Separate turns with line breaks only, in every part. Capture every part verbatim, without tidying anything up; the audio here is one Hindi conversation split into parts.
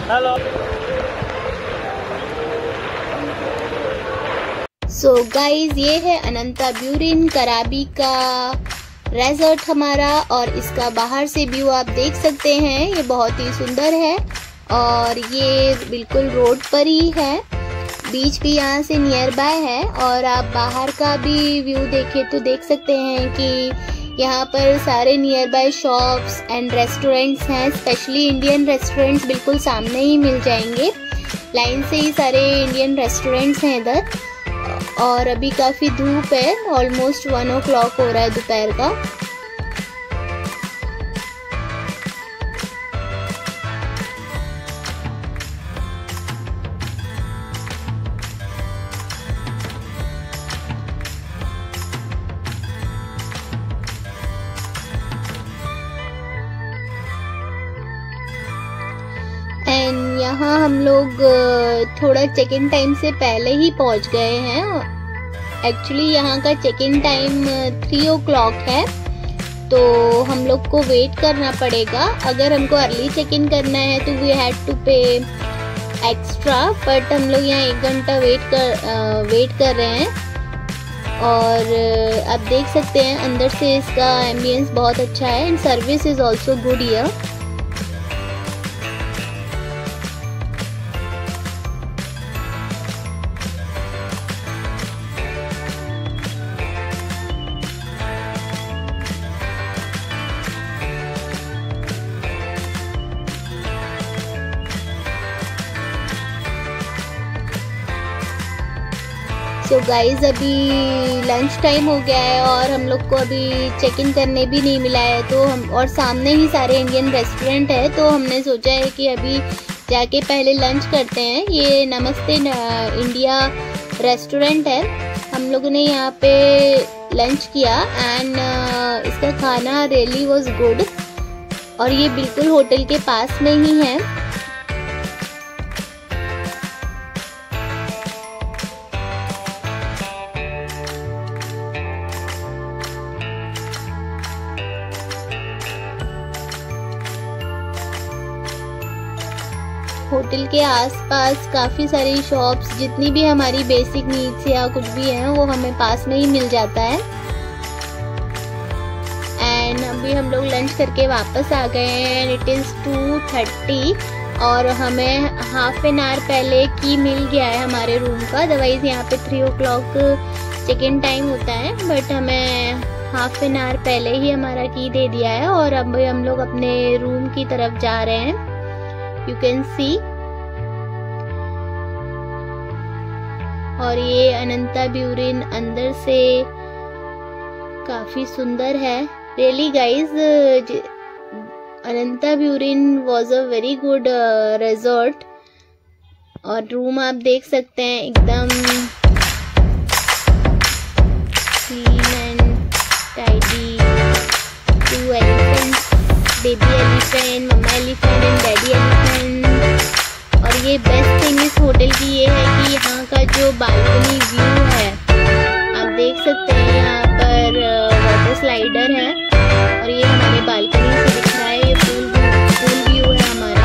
हेलो।
सो गाइज, ये है अनंताब्यूरिन कराबी का रेजॉर्ट हमारा, और इसका बाहर से व्यू आप देख सकते हैं। ये बहुत ही सुंदर है और ये बिल्कुल रोड पर ही है। बीच भी यहाँ से नियर बाय है, और आप बाहर का भी व्यू देखें तो देख सकते हैं कि यहाँ पर सारे nearby shops and restaurants हैं। स्पेशली इंडियन रेस्टोरेंट्स बिल्कुल सामने ही मिल जाएंगे। लाइन से ही सारे इंडियन रेस्टोरेंट्स हैं इधर। और अभी काफ़ी धूप है, ऑलमोस्ट वन ओ क्लॉक हो रहा है दोपहर का। एंड यहाँ हम लोग थोड़ा चेक इन टाइम से पहले ही पहुँच गए हैं। एक्चुअली यहाँ का check in time three o'clock है, तो हम लोग को वेट करना पड़ेगा। अगर हमको अर्ली चेक इन करना है तो we had to pay extra, but हम लोग यहाँ एक घंटा वेट कर आ, वेट कर रहे हैं। और आप देख सकते हैं अंदर से इसका एम्बियंस बहुत अच्छा है and service is also good here. तो गाइज, अभी लंच टाइम हो गया है और हम लोग को अभी चेक इन करने भी नहीं मिला है, तो हम और सामने ही सारे इंडियन रेस्टोरेंट है, तो हमने सोचा है कि अभी जाके पहले लंच करते हैं। ये नमस्ते इंडिया रेस्टोरेंट है। हम लोगों ने यहाँ पे लंच किया एंड इसका खाना रियली वाज गुड, और ये बिल्कुल होटल के पास में ही है। होटल के आसपास काफ़ी सारी शॉप्स, जितनी भी हमारी बेसिक नीड्स या कुछ भी हैं वो हमें पास में ही मिल जाता है। एंड अभी हम लोग लंच करके वापस आ गए हैं। इट इज़ टू थर्टी और हमें हाफ एन आवर पहले की मिल गया है हमारे रूम का। अदरवाइज़ यहाँ पे three o'clock check in time होता है, बट हमें हाफ एन आवर पहले ही हमारा की दे दिया है। और अब हम लोग अपने रूम की तरफ जा रहे हैं। You can see. और ये अनंताब्यूरिन अंदर से काफी सुंदर है। Really guys, Ananta Burin was a very good resort. और रूम आप देख सकते हैं एकदम clean and tidy. Two elephants, baby elephant, mamma elephant and daddy elephant. और ये बेस्ट थिंग इस होटल की ये है कि यहाँ का जो बालकनी व्यू है, आप देख सकते हैं यहाँ पर वाटर स्लाइडर है और ये हमारे बालकनी से दिख रहा है। ये पूल पूल व्यू है हमारा।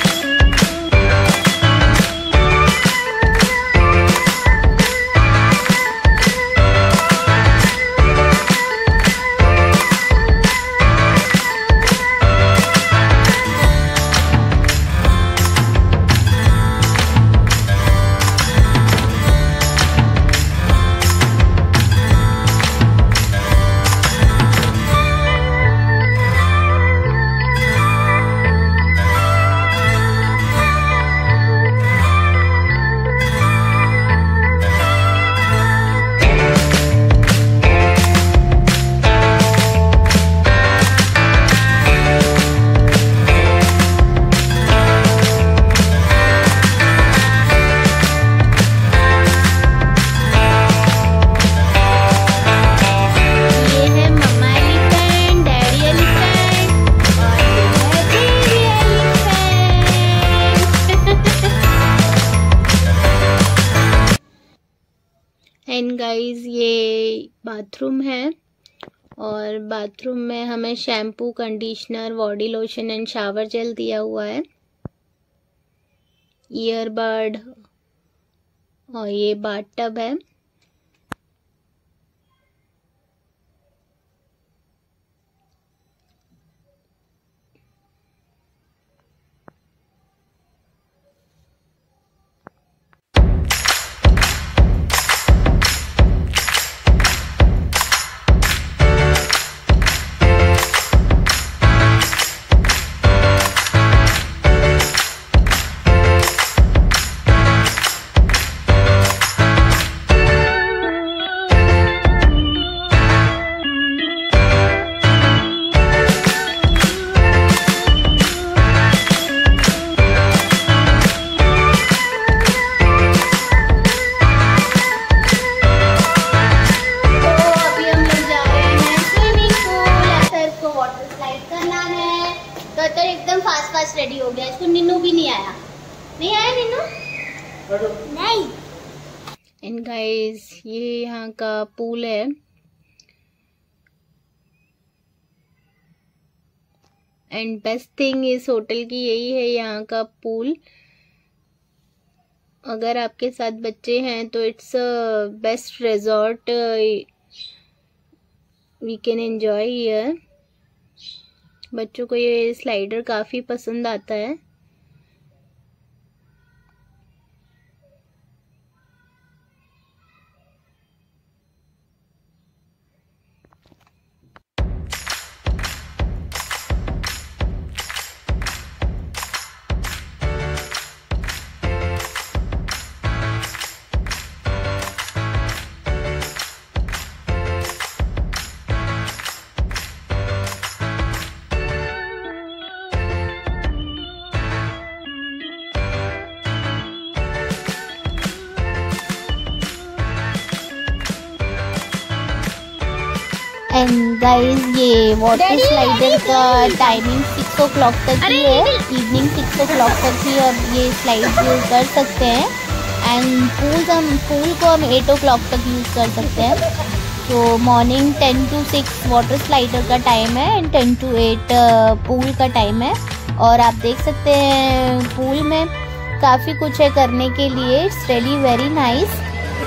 एंड गाइस, ये बाथरूम है और बाथरूम में हमें shampoo, conditioner, body lotion and shower gel दिया हुआ है। ईयरबड और ये बाथ टब है। एकदम फास्ट फास्ट रेडी हो गया। इसको निन्नू भी नहीं आया, नहीं आया निन्नू नहीं। एंड गाइस ये यहाँ का पूल है। एंड बेस्ट थिंग इस होटल की यही है, यहाँ का पूल। अगर आपके साथ बच्चे हैं तो it's best resort we can enjoy here. बच्चों को ये स्लाइडर काफ़ी पसंद आता है। एंड गाइस ये वाटर स्लाइडर का टाइमिंग सिक्स ओ क्लॉक तक ही है, इवनिंग सिक्स ओ क्लॉक तक ही अब ये स्लाइड यूज़ कर सकते हैं। एंड पूल हम पूल को हम एट ओ क्लॉक तक यूज़ कर सकते हैं। तो morning ten to six water slider का टाइम है and ten to eight pool का टाइम है। और आप देख सकते हैं पूल में काफ़ी कुछ है करने के लिए। It's really very nice.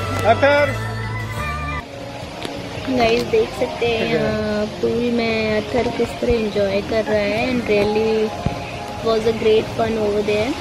Guys देख सकते हैं यहाँ पूल में अथर किस तरह एंजॉय कर रहा है। And really was a great fun over there.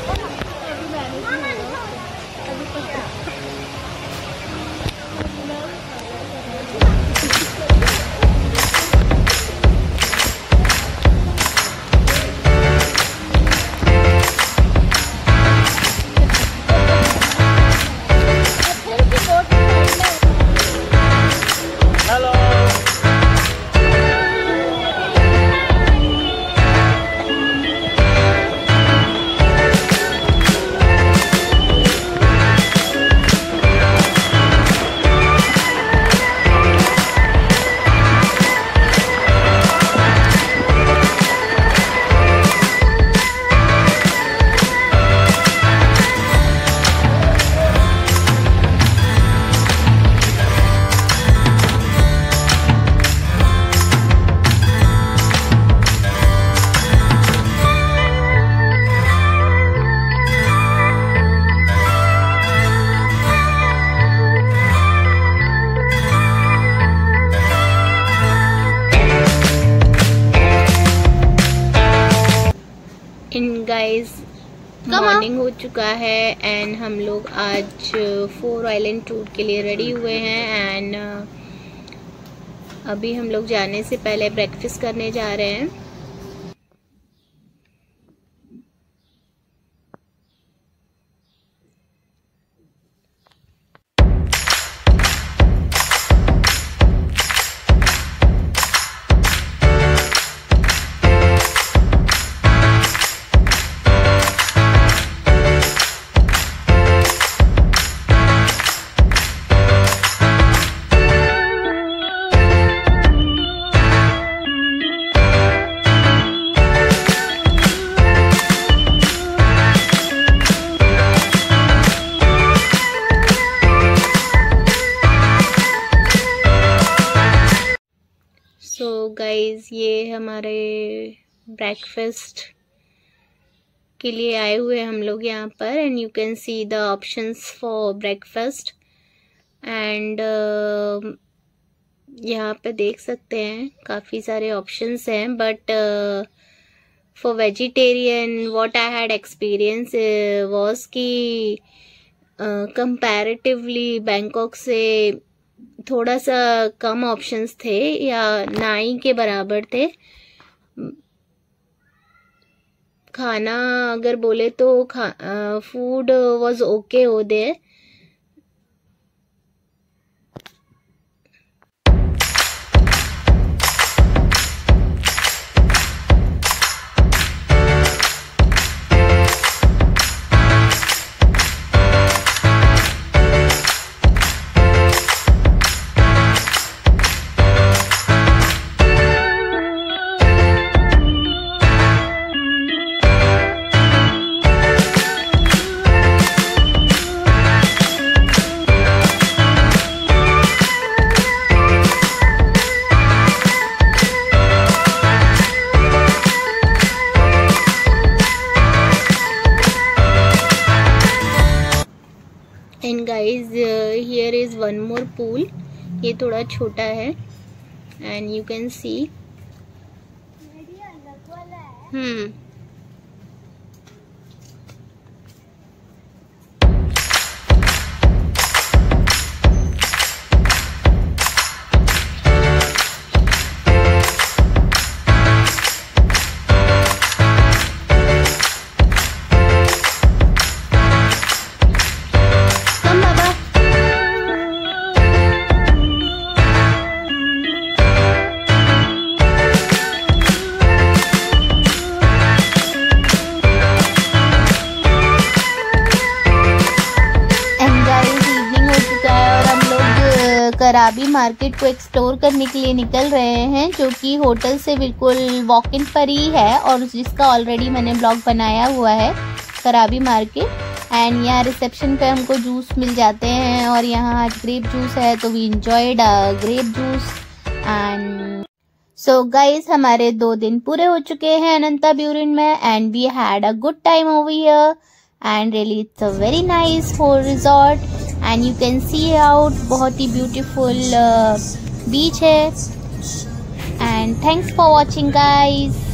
In guys morning हो चुका है एंड हम लोग आज फोर आइलैंड टूर के लिए रेडी हुए हैं। एंड अभी हम लोग जाने से पहले ब्रेकफास्ट करने जा रहे हैं। सो गाइस ये हमारे ब्रेकफास्ट के लिए आए हुए हैं हम लोग यहाँ पर। And you can see the options for breakfast. And यहाँ पे देख सकते हैं काफ़ी सारे ऑप्शंस हैं, but for vegetarian what I had experience was कि कंपैरेटिवली बैंकॉक से थोड़ा सा कम ऑप्शंस थे या ना ही के बराबर थे। खाना अगर बोले तो खा फूड वाज ओके हो there. And guys here is one more pool, ये थोड़ा छोटा है and you can see. Hmm Krabi market को एक्सप्लोर करने के लिए निकल रहे हैं, जो कि होटल से बिल्कुल वॉक इन पर ही है और जिसका ऑलरेडी मैंने ब्लॉग बनाया हुआ है, कराबी मार्केट। एंड यहाँ रिसेप्शन पे हमको जूस मिल जाते हैं और यहाँ आज ग्रेप जूस है तो we enjoyed grape juice. And so guys हमारे दो दिन पूरे हो चुके हैं अनंता ब्यूरिन में and we had a good time over here and really it's a very nice whole resort and you can see out, बहुत ही ब्यूटीफुल बीच है। And thanks for watching guys.